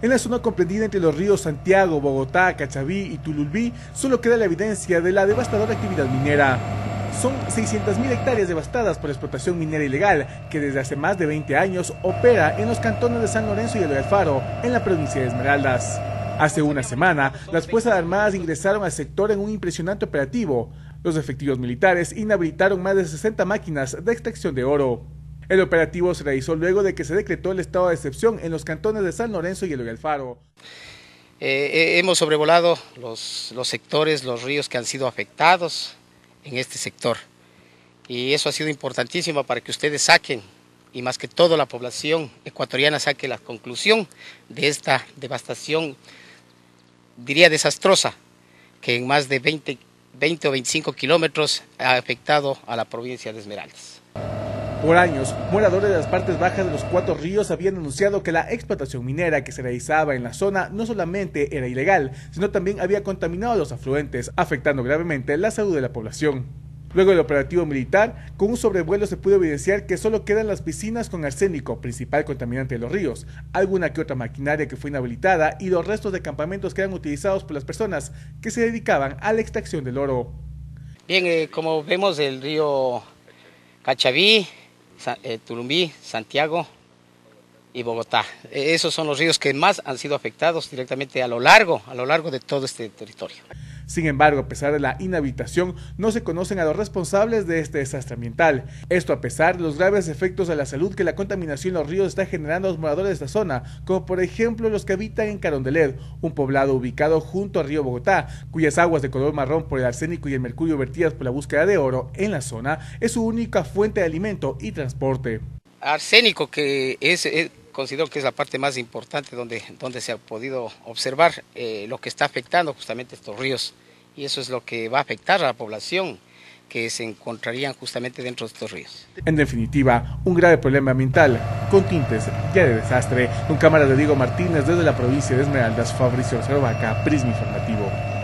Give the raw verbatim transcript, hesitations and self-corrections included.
En la zona comprendida entre los ríos Santiago, Bogotá, Cachaví y Tululbí, solo queda la evidencia de la devastadora actividad minera. Son seiscientas mil hectáreas devastadas por la explotación minera ilegal, que desde hace más de veinte años opera en los cantones de San Lorenzo y El Alfaro, en la provincia de Esmeraldas. Hace una semana, las Fuerzas Armadas ingresaron al sector en un impresionante operativo. Los efectivos militares inhabilitaron más de sesenta máquinas de extracción de oro. El operativo se realizó luego de que se decretó el estado de excepción en los cantones de San Lorenzo y El Alfaro. Eh, hemos sobrevolado los, los sectores, los ríos que han sido afectados en este sector. Y eso ha sido importantísimo para que ustedes saquen, y más que todo la población ecuatoriana saque la conclusión de esta devastación, diría desastrosa, que en más de veinte, veinte o veinticinco kilómetros ha afectado a la provincia de Esmeraldas. Por años, moradores de las partes bajas de los cuatro ríos habían anunciado que la explotación minera que se realizaba en la zona no solamente era ilegal, sino también había contaminado los afluentes, afectando gravemente la salud de la población. Luego del operativo militar, con un sobrevuelo se pudo evidenciar que solo quedan las piscinas con arsénico, principal contaminante de los ríos, alguna que otra maquinaria que fue inhabilitada y los restos de campamentos que eran utilizados por las personas que se dedicaban a la extracción del oro. Bien, eh, como vemos el río Cachaví, Eh, Tululbí, Santiago y Bogotá. Eh, esos son los ríos que más han sido afectados directamente a lo largo, a lo largo de todo este territorio. Sin embargo, a pesar de la inhabilitación, no se conocen a los responsables de este desastre ambiental. Esto a pesar de los graves efectos a la salud que la contaminación en los ríos está generando a los moradores de esta zona, como por ejemplo los que habitan en Carondelet, un poblado ubicado junto al río Bogotá, cuyas aguas de color marrón por el arsénico y el mercurio vertidas por la búsqueda de oro en la zona es su única fuente de alimento y transporte. Arsénico, que es, es considero que es la parte más importante donde, donde se ha podido observar eh, lo que está afectando justamente estos ríos, y eso es lo que va a afectar a la población que se encontrarían justamente dentro de estos ríos. En definitiva, un grave problema ambiental con tintes ya de desastre. Con cámara de Diego Martínez desde la provincia de Esmeraldas, Fabricio Vaca, Prisma Informativo.